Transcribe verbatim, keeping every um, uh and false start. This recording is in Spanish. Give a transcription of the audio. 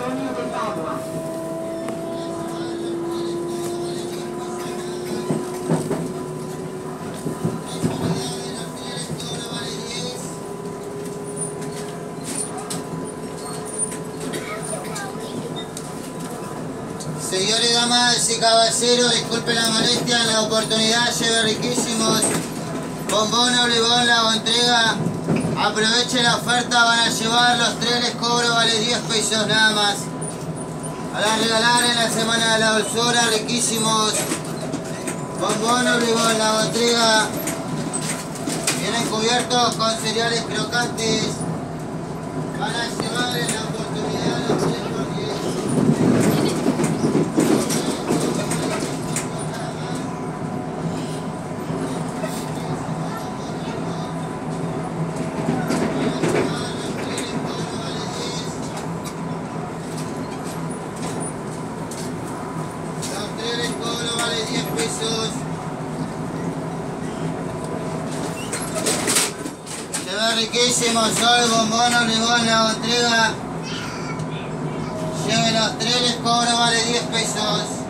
Antonio de Padua. Señores, damas y caballeros, disculpen la molestia, en la oportunidad lleve riquísimos bombón, olivón, la hago entrega. Aprovechen la oferta, van a llevar los tres, les cobro, vale diez pesos nada más. Para regalar en la semana de la dulzura, riquísimos bombón, olivón, la hago entrega. Vienen cubiertos con cereales crocantes. Van a llevar en la oportunidad los tres por diez. Se ve riquísimo, sol, bombón, olivón, la hago entrega. Lleven los tres, les cobro, vale diez pesos.